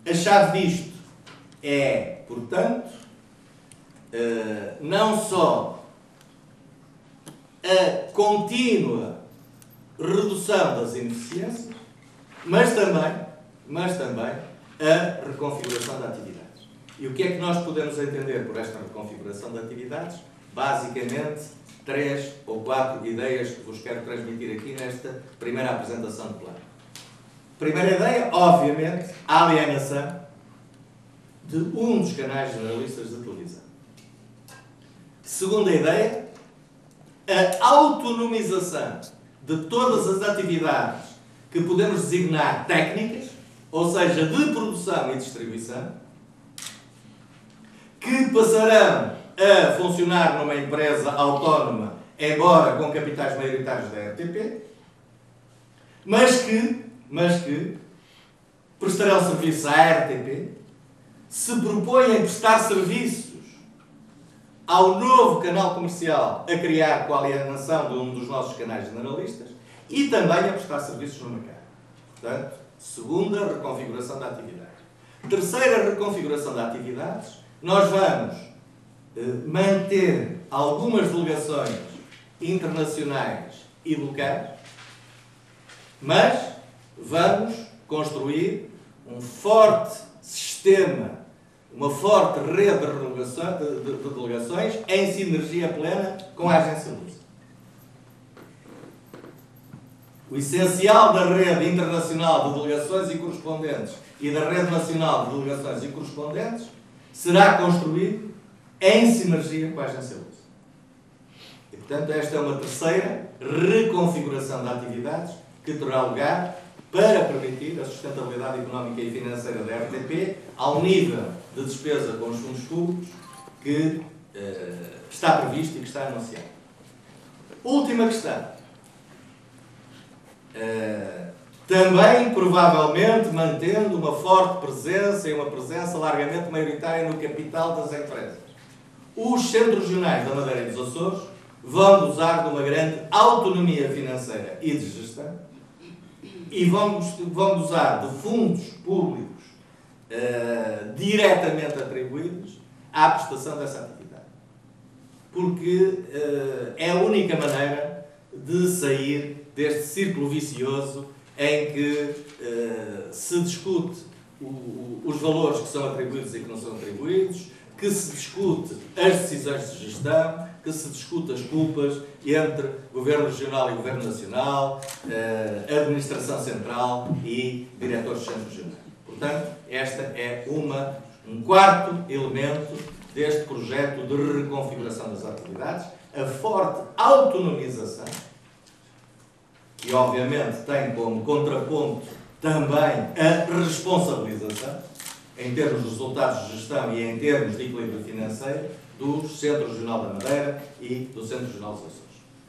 A chave disto é, portanto, não só a contínua redução das ineficiências, mas também a reconfiguração de atividades. E o que é que nós podemos entender por esta reconfiguração de atividades? Basicamente, 3 ou 4 ideias que vos quero transmitir aqui nesta primeira apresentação do plano. Primeira ideia, obviamente, a alienação de um dos canais generalistas de televisão. Segunda ideia, a autonomização de todas as atividades que podemos designar técnicas, ou seja, de produção e distribuição, que passarão a funcionar numa empresa autónoma, embora com capitais maioritários da RTP, mas que prestarão serviço à RTP, se propõem prestar serviços ao novo canal comercial a criar com a alienação de um dos nossos canais generalistas e também a prestar serviços no mercado. Portanto, segunda reconfiguração da atividade. Terceira reconfiguração de atividades, nós vamos manter algumas delegações internacionais e locais, mas vamos construir um forte sistema, uma forte rede de delegações em sinergia plena com a Agência Lusa. O essencial da rede internacional de delegações e correspondentes e da rede nacional de delegações e correspondentes será construído em sinergia com a Agência Lusa. E, portanto, esta é uma terceira reconfiguração de atividades que terá lugar para permitir a sustentabilidade económica e financeira da RTP ao nível de despesa com os fundos públicos que está previsto e que está anunciado. Última questão. Também, provavelmente, mantendo uma forte presença e uma presença largamente maioritária no capital das empresas. Os centros regionais da Madeira e dos Açores vão gozar de uma grande autonomia financeira e de gestão e vão gozar de fundos públicos diretamente atribuídos à prestação dessa atividade. Porque é a única maneira de sair deste círculo vicioso em que se discute os valores que são atribuídos e que não são atribuídos, que se discute as decisões de gestão, que se discute as culpas entre Governo Regional e Governo Nacional, Administração Central e diretores de centros regionais. Portanto, esta é um quarto elemento deste projeto de reconfiguração das atividades, a forte autonomização, que obviamente tem como contraponto também a responsabilização, em termos de resultados de gestão e em termos de equilíbrio financeiro, do Centro Regional da Madeira e do Centro Regional dos Açores.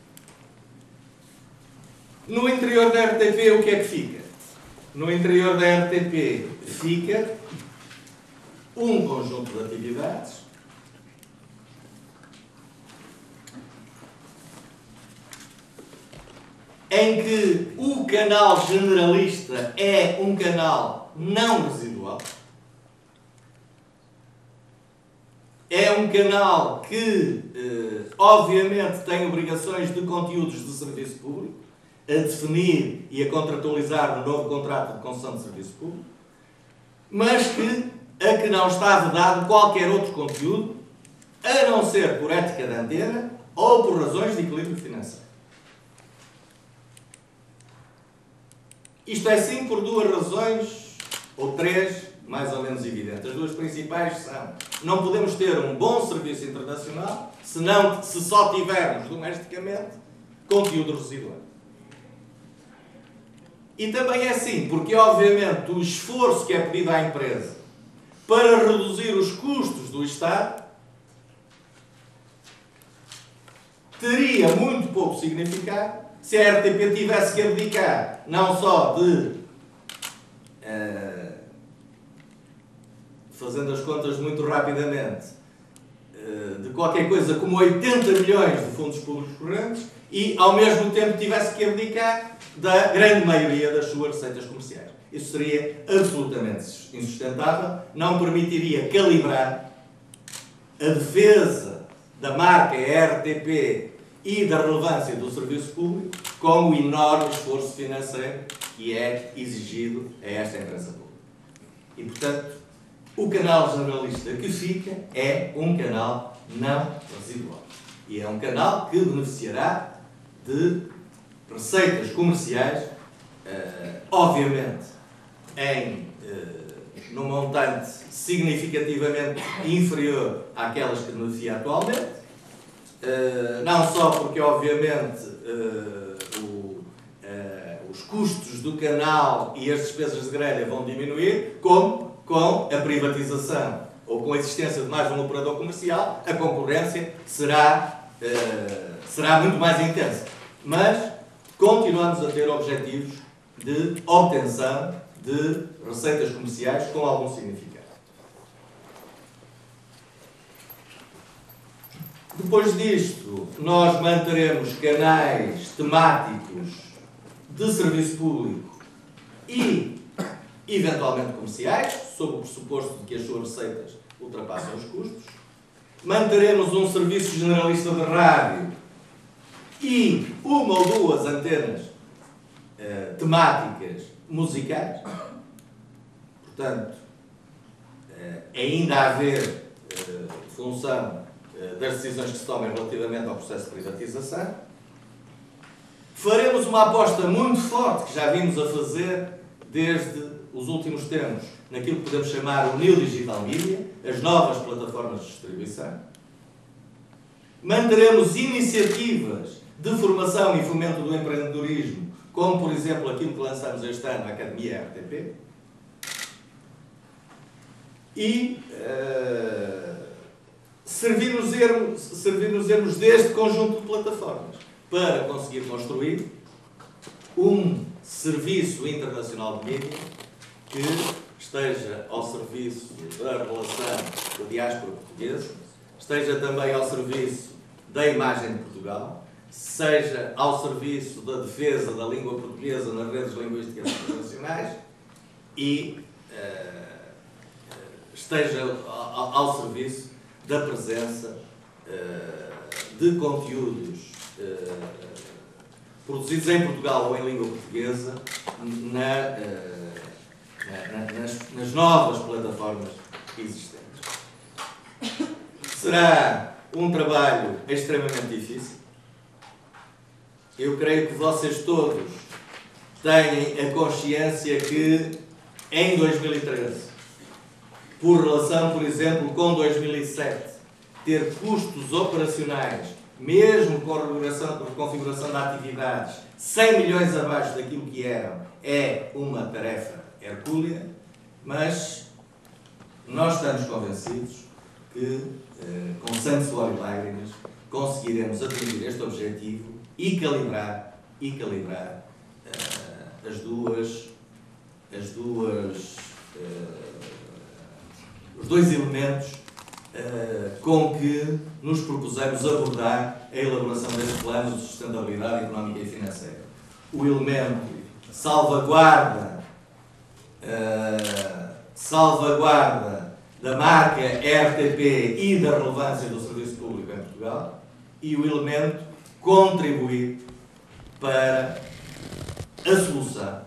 No interior da RTP, o que é que fica? No interior da RTP fica um conjunto de atividades em que o canal generalista é um canal não residual. É um canal que, obviamente, tem obrigações de conteúdos de serviço público, a definir e a contratualizar no novo contrato de concessão de serviço público, mas a que não está vedado qualquer outro conteúdo, a não ser por ética de antena ou por razões de equilíbrio financeiro. Isto é sim por duas razões, ou três, mais ou menos evidentes. As duas principais são: não podemos ter um bom serviço internacional se só tivermos domesticamente conteúdo residual. E também é assim, porque obviamente o esforço que é pedido à empresa para reduzir os custos do Estado teria muito pouco significado se a RTP tivesse que abdicar não só de, fazendo as contas muito rapidamente, de qualquer coisa como 80 milhões de fundos públicos correntes e, ao mesmo tempo, tivesse que abdicar da grande maioria das suas receitas comerciais. isso seria absolutamente insustentável, não permitiria calibrar a defesa da marca RTP e da relevância do serviço público com o enorme esforço financeiro que é exigido a esta empresa pública. E, portanto, o canal generalista que fica é um canal não residual. E é um canal que beneficiará de receitas comerciais, obviamente, num montante significativamente inferior àquelas que beneficia atualmente, não só porque, obviamente, os custos do canal e as despesas de grelha vão diminuir, como com a privatização ou com a existência de mais um operador comercial, a concorrência será muito mais intensa. Mas continuamos a ter objetivos de obtenção de receitas comerciais com algum significado. Depois disto, nós manteremos canais temáticos de serviço público e, eventualmente, comerciais, sob o pressuposto de que as suas receitas ultrapassam os custos. Manteremos um serviço generalista de rádio e uma ou duas antenas temáticas musicais. Portanto, ainda a haver função das decisões que se tomem relativamente ao processo de privatização. Faremos uma aposta muito forte, que já vimos a fazer desde os últimos tempos, naquilo que podemos chamar o New Digital Media, as novas plataformas de distribuição. Manteremos iniciativas de formação e fomento do empreendedorismo, como, por exemplo, aquilo que lançamos este ano, a Academia RTP. E servir-nos deste conjunto de plataformas para conseguir construir um serviço internacional de mídia que esteja ao serviço da relação da diáspora portuguesa, esteja também ao serviço da imagem de Portugal, seja ao serviço da defesa da língua portuguesa nas redes linguísticas internacionais e esteja ao serviço da presença de conteúdos produzidos em Portugal ou em língua portuguesa nas novas plataformas existentes. Será um trabalho extremamente difícil. Eu creio que vocês todos têm a consciência que em 2013, por relação, por exemplo, com 2007, ter custos operacionais, mesmo com a reconfiguração de atividades, 100 milhões abaixo daquilo que eram, é uma tarefa hercúlea, mas nós estamos convencidos que, com sangue, suor e lágrimas, conseguiremos atingir este objetivo e calibrar os dois elementos com que nos propusemos abordar a elaboração deste plano de sustentabilidade económica e financeira. O elemento salvaguarda da marca RTP e da relevância do serviço público em Portugal, e o elemento contribuir para a solução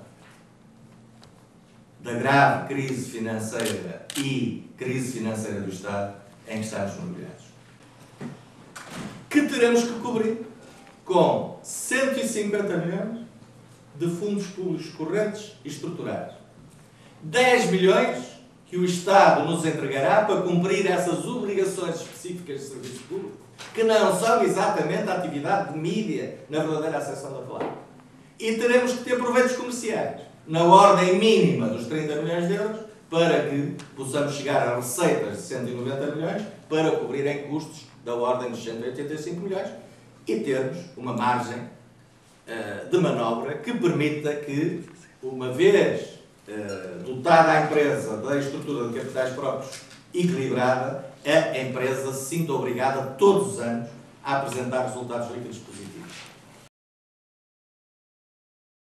da grave crise financeira e crise financeira do Estado em que estamos mergulhados. Que teremos que cobrir com 150 milhões de fundos públicos correntes e estruturados. 10 milhões que o Estado nos entregará para cumprir essas obrigações específicas de serviço público, que não são exatamente a atividade de mídia na verdadeira acessão da palavra. E teremos que ter proveitos comerciais na ordem mínima dos 30 milhões de euros para que possamos chegar a receitas de 190 milhões para cobrirem custos da ordem dos 185 milhões e termos uma margem de manobra que permita que, uma vez dotada a empresa da estrutura de capitais próprios equilibrada, a empresa se sinta obrigada todos os anos a apresentar resultados líquidos positivos.